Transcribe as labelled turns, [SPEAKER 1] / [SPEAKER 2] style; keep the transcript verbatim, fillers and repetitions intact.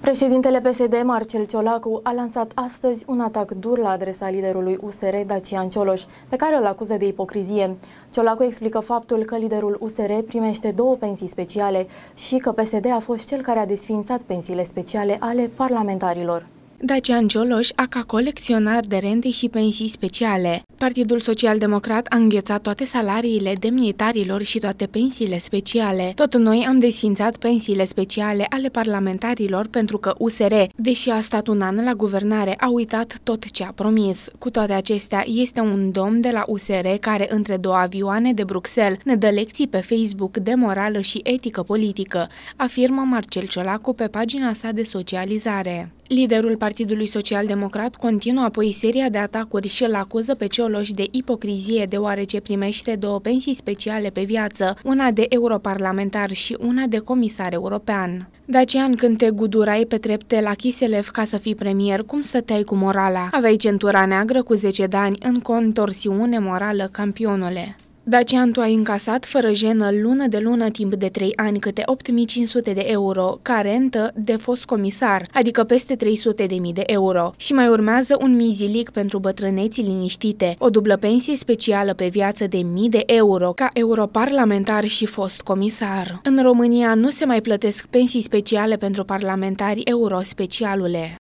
[SPEAKER 1] Președintele P S D, Marcel Ciolacu, a lansat astăzi un atac dur la adresa liderului U S R, Dacian Cioloș, pe care îl acuză de ipocrizie. Ciolacu explică faptul că liderul U S R primește două pensii speciale și că P S D a fost cel care a desființat pensiile speciale ale parlamentarilor.
[SPEAKER 2] Dacian Cioloș a ca colecționar de rente și pensii speciale. Partidul Social-Democrat a înghețat toate salariile demnitarilor și toate pensiile speciale. Tot noi am desființat pensiile speciale ale parlamentarilor pentru că U S R, deși a stat un an la guvernare, a uitat tot ce a promis. Cu toate acestea, este un domn de la U S R care, între două avioane de Bruxelles, ne dă lecții pe Facebook de morală și etică politică, afirmă Marcel Ciolacu pe pagina sa de socializare. Liderul Partidului Social-Democrat continuă apoi seria de atacuri și îl acuză pe Cioloș de ipocrizie deoarece primește două pensii speciale pe viață, una de europarlamentar și una de comisar european. Dacian, când te gudurai pe trepte la Chiselev ca să fii premier, cum stăteai cu morala? Aveai centura neagră cu zece de ani în contorsiune morală, campionule. Dacian, tu ai încasat fără jenă lună de lună timp de trei ani câte opt mii cinci sute de euro ca rentă de fost comisar, adică peste trei sute de mii de euro. Și mai urmează un mizilic pentru bătrâneții liniștite, o dublă pensie specială pe viață de mii de euro ca europarlamentar și fost comisar. În România nu se mai plătesc pensii speciale pentru parlamentari euro, specialule.